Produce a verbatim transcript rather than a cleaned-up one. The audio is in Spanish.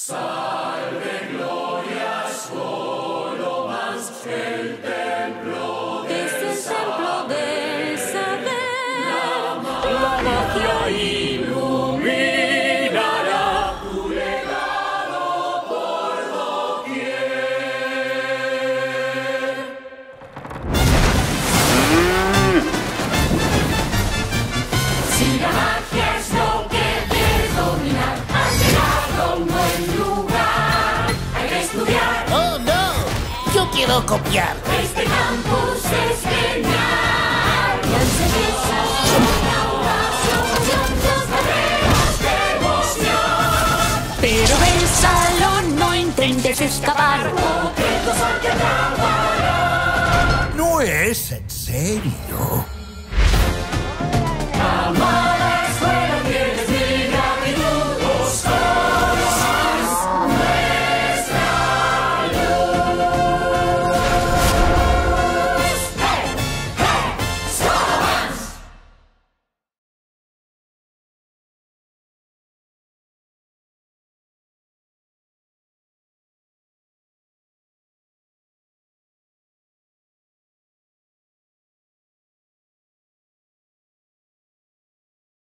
Salve, gloria, solo más el templo del Desde el templo del saber, la magia iluminará tu legado por doquier. Si la magia es lo que quieres dominar, has llegado a un buen lugar. Hay que estudiar. ¡Oh, no! ¡Yo quiero copiar! Este campus es genial. Y al seguir una ovación, dos carreras de emoción. pero del salón no intentes escapar. Objetos hay que atrapar. ¿No es en serio? La